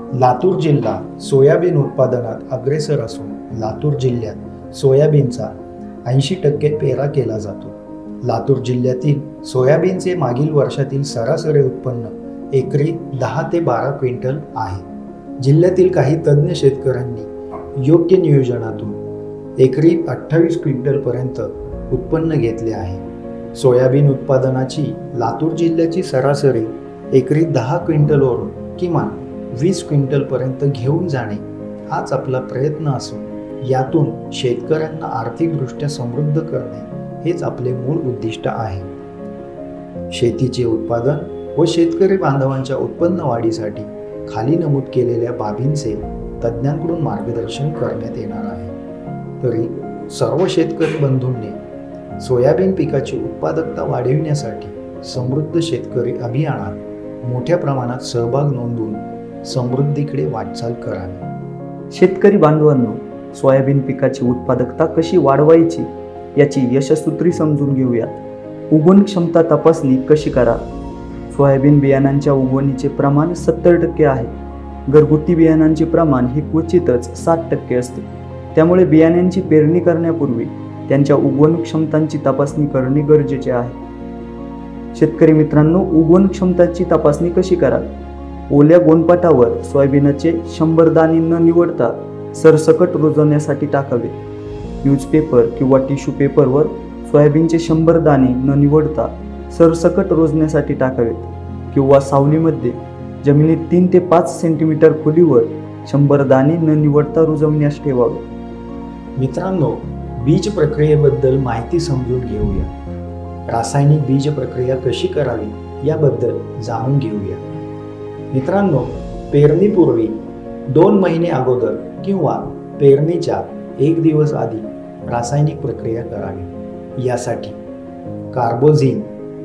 लातूर जिल्हा सोयाबीन उत्पादनात अग्रेसर असून लातूर जिल्ह्यात सोयाबीनचा 80% पेरा केला जातो. लातूर जिल्ह्यातील सोयाबीनचे मागील वर्षातील सरासरी उत्पन्न एकरी 10 ते 12 क्विंटल आहे. जिल्ह्यातील काही तज्ज्ञ शेतकऱ्यांनी योग्य नियोजनातून एकरी 28 क्विंटलपर्यंत उत्पन्न घेतले आहे. सोयाबीन उत्पादनाची लातूर जिल्ह्याची सरासरी एकरी 10 क्विंटलवरून किमान 20 क्विंटलपर्यंत घेऊन जाणे हाच आपला प्रयत्न असून यातून शेतकऱ्यांना आर्थिकदृष्ट्या समृद्ध करणे हेच आपले मूळ उद्दिष्ट आहे. शेतीचे उत्पादन व शेतकरी बांधवांच्या उत्पन्न वाढीसाठी खाली नमूद केलेल्या बाबींचे तज्ज्ञांकडून मार्गदर्शन करण्यात येणार आहे. तरी सर्व शेतकरी बंधूंनी सोयाबीन पिकाची उत्पादकता वाढविण्यासाठी समृद्ध शेतकरी अभियानात मोठ्या प्रमाणात सहभाग नोंदवून समृद्धीकडे वाटचाल करावी. शेतकरी बांधवांनो, सोयाबीन पिकाची उत्पादकता कशी वाढवायची याची यशसूत्री समजून घेऊयात. उगवण क्षमता तपासणी कशी करा. सोयाबीन बियाणांच्या उगवणीचे प्रमाण 70% आहे. घरगुती बियाणांचे प्रमाण हे क्वचितच 60% असते. त्यामुळे बियाण्यांची पेरणी करण्यापूर्वी त्यांच्या उगवण क्षमतांची तपासणी करणे गरजेचे आहे. शेतकरी मित्रांनो, उगवण क्षमतांची तपासणी कशी कराल. ओल्या गोणपाटावर सोयाबीनचे 100 दाणे न निवडता सरसकट रुजवण्यासाठी टाकावे. न्यूजपेपर किंवा टिश्यू पेपरवर सोयाबीनचे 100 दाणे न निवडता सरसकट रोजण्यासाठी टाकावेत किंवा सावलीमध्ये जमिनीत 3 ते 5 सेंटीमीटर खोलीवर 100 दाणे न निवडता रुजवण्यास ठेवावे. मित्रांनो, बीज प्रक्रियेबद्दल माहिती समजून घेऊया. रासायनिक बीज प्रक्रिया कशी करावी याबद्दल जाणून घेऊया. मित्रांनो, पेरणीपूर्वी 2 महिने अगोदर किंवा पेरणीच्या 1 दिवस आधी रासायनिक प्रक्रिया करावी. यासाठी कार्बोझिन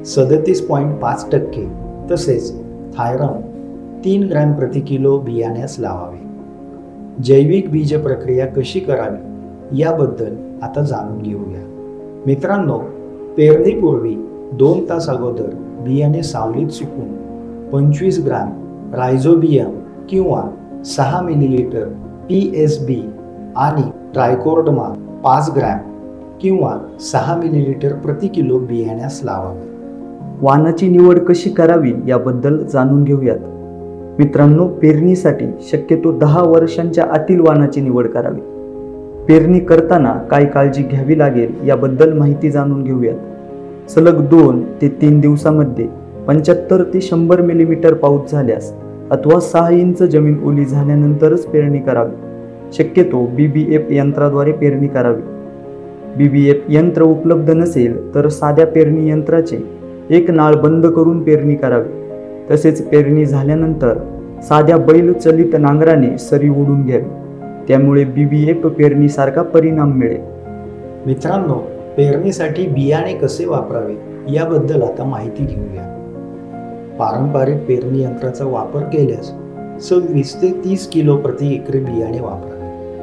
37.5% तसेच थायरम 3 ग्रॅम प्रति किलो बियाण्यास लावावे. जैविक बीज प्रक्रिया कशी करावी याबद्दल आता जाणून घेऊया. मित्रांनो, पेरणीपूर्वी 2 तास अगोदर बियाणे सावलीत सुकून 25 ग्रॅम रायझोबियम किंवा 6 मिलीलीटर PSB आणि ट्रायकोडर्मा 5 ग्रॅम किंवा 6 मिलीलीटर प्रति किलो बियाण्यास लावावे. वाणाची निवड कशी करावी याबद्दल जाणून घेऊयात. मित्रांनो, पेरणीसाठी शक्यतो 10 वर्षांच्या आतील वाणाची निवड करावी. पेरणी करताना काय काळजी घ्यावी लागेल याबद्दल माहिती जाणून घेऊयात. सलग 2 ते 3 दिवसामध्ये 75 ते 100 मिलीमीटर पाऊस झाल्यास अथवा 6 इंच जमीन ओली झाल्यानंतरच पेरणी करावी. शक्यतो BBF यंत्राद्वारे पेरणी करावी. BBF यंत्र उपलब्ध नसेल तर साध्या पेरणी यंत्राचे एक नाळ बंद करून पेरणी करावी. तसेच पेरणी झाल्यानंतर साध्या बैल चलित नांगराने सरी ओढून घ्यावी. त्यामुळे BBF पेरणीसारखा परिणाम मिळेल. मित्रांनो, पेरणीसाठी बियाणे कसे वापरावे याबद्दल आता माहिती घेऊया. पारंपरिक पेरणी यंत्राचा वापर केल्यास 26 ते 30 किलो प्रति एकरी बियाणे वापरावे.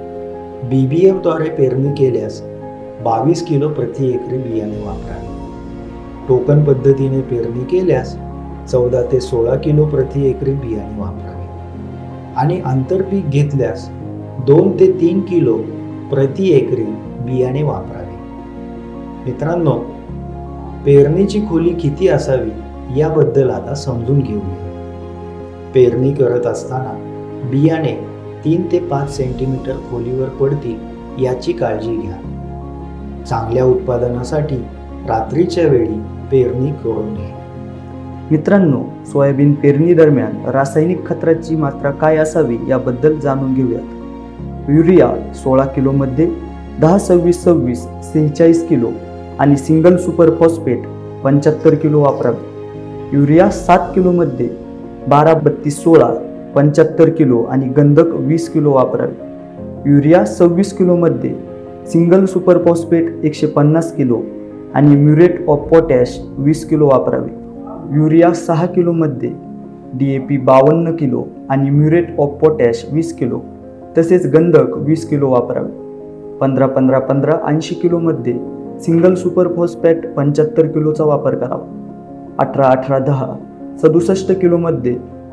BBF द्वारे पेरणी केल्यास 22 किलो प्रति एकरी बियाणे वापरावे. टोकन पद्धतीने पेरणी केल्यास 14 ते 16 किलो प्रति एकरी बियाणे वापरावे आणि आंतरपीक घेतल्यास 2 ते 3 किलो प्रति एकरी बियाणे वापरावे. मित्रांनो, पेरणीची खोली किती असावी याबद्दल आता समजून घेऊया. पेरणी करत असताना बियाणे 3 ते 5 सेंटीमीटर खोलीवर पडतील याची काळजी घ्या. चांगल्या उत्पादनासाठी रात्रीच्या वेळी पेरणी करू नये. मित्रांनो, सोयाबीन पेरणी दरम्यान रासायनिक खताची मात्रा काय असावी याबद्दल जाणून घेऊयात. युरिया 16 किलोमध्ये 10-26-26 46 किलो आणि सिंगल सुपर फॉस्फेट 75 किलो वापरावे. युरिया 7 किलोमध्ये 12-32-16 75 किलो आणि गंधक 20 किलो वापरावे. युरिया 26 किलोमध्ये सिंगल सुपर फॉस्फेट 150 किलो आणि म्युरेट ऑफ पोटॅश 20 किलो वापरावे. युरिया 6 किलोमध्ये DAP 52 किलो आणि म्युरेट ऑफ पोटॅश 20 किलो तसेच गंधक 20 किलो वापरावे. 15-15-15 80 किलोमध्ये सिंगल सुपर फॉस्फेट 75 किलोचा वापर करावा. 18-18-10 67 किलोमध्ये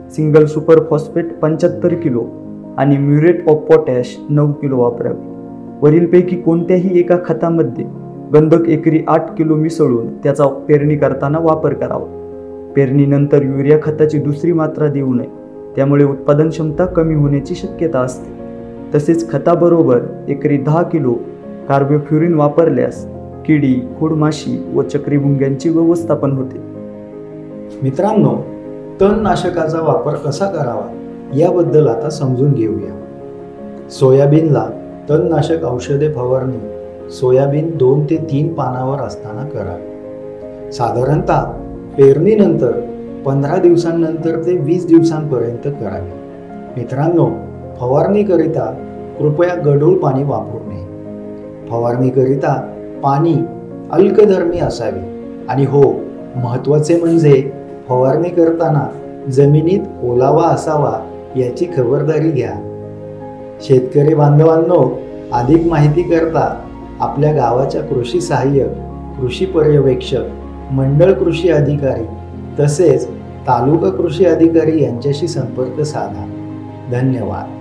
सिंगल सुपर फॉस्फेट 75 किलो आणि म्युरेट ऑफ पोटॅश 9 किलो वापरावे. वरीलपैकी कोणत्याही एका खतामध्ये गंधक एकरी 8 किलो मिसळून त्याचा पेरणी करताना वापर करावा. पेरणीनंतर युरिया खताची दुसरी मात्रा देऊ नये, त्यामुळे उत्पादन क्षमता कमी होण्याची शक्यता असते. तसेच खताबरोबर एकरी 10 किलो कार्बोफ्युरिन वापरल्यास किडी, खोडमाशी व चक्रीभुंग्यांची व्यवस्थापन होते. मित्रांनो, तणनाशकाचा वापर कसा करावा याबद्दल आता समजून घेऊया. सोयाबीनला तणनाशक औषधे फवारणी सोयाबीन 2 ते 3 पानावर असताना करावी. साधारणतः पेरणीनंतर 15 दिवसांनंतर ते 20 दिवसांपर्यंत करावे. मित्रांनो, फवारणीकरिता कृपया गढूळ पाणी वापरू नये. फवारणीकरिता पाणी अल्कधर्मी असावे. आणि हो, महत्त्वाचे म्हणजे फवारणी करताना जमिनीत ओलावा असावा याची खबरदारी घ्या. शेतकरी बांधवांनो, अधिक माहिती करता आपल्या गावाच्या कृषी सहाय्यक, कृषी पर्यवेक्षक, मंडळ कृषी अधिकारी तसेच तालुका कृषी अधिकारी यांच्याशी संपर्क साधा. धन्यवाद.